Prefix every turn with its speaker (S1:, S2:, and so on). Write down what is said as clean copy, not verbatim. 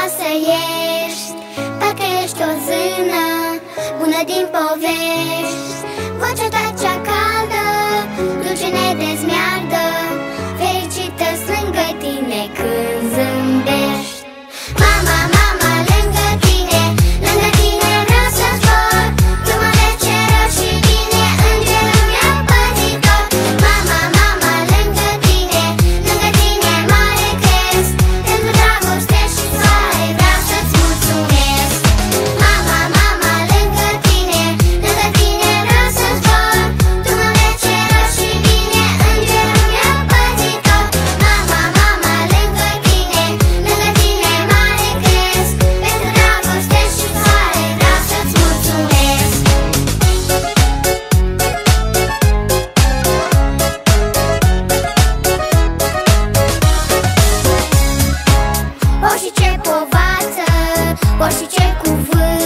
S1: să ești, parcă ești o zână bună din povești. Vocea ta cea caldă, dulce ne dezmiardă, fericită-s lângă tine când zâmbești. Mama, mama, lângă tine vreau să zbor. Tu mă vezi cerut și bine, îngerul meu păzitor. Mama, mama, lângă tine mare cresc, pentru dragoste și soare vreau să-ți mulțumesc. Mama, mama, lângă tine vreau să zbor. Tu mă vezi cerut și bine, îngerul meu păzitor. Mama, mama, lângă tine mare cresc, pentru dragoste și soare vreau să-ți mulțumesc. Orice povață, orice cuvânt,